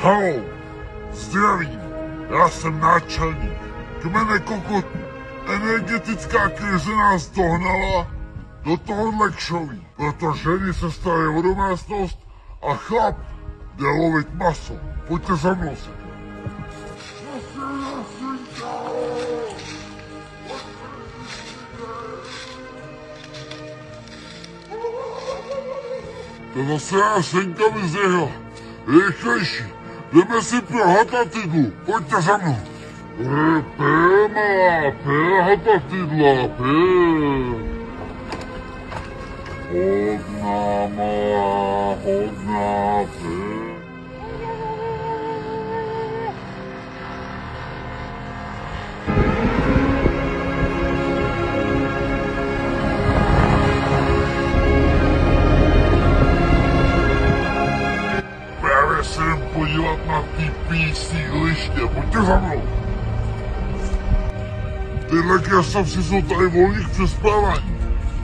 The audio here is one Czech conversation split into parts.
Haló, zdravím, já jsem náčelník. Kmene kokot, energetická krize nás dohnala do tohohle kšoví, protože ženy se starají o domácnost a chlap jde lovit maso. Pojďte za mnou se. To zase Jasenka mi zjehla. Rychlejší, jdeme si pro hatatidlu, pojďte za mnou. Pil, malá, pil hatatidla, pil. Hodná, malá, hodná, pil. Právě se jdem podívat na ty písní liště, pojďte za mnou. Tyhle krasavci jsou tady volní k přespávání.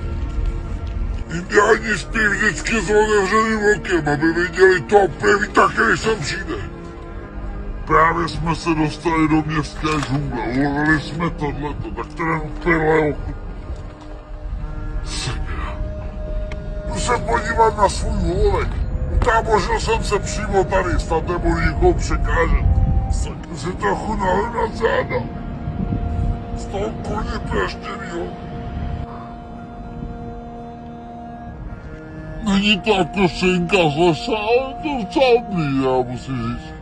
Indiáni spí vždycky s otevřeným okem, aby viděli toho pěvíta, který sem přijde. Právě jsme se dostali do městské džungle, ulovili jsme tohleto, tak to jen pile oku. Sakra. Jdu se podívat na svůj úlovek. Utábořil jsem se přímo tady, snad nebudu nikomu překážet. Sakra si trochu nahlídat záda. Z toho koně praštěnýho. Není to jako synka z lesa, ale to docela já musím říct.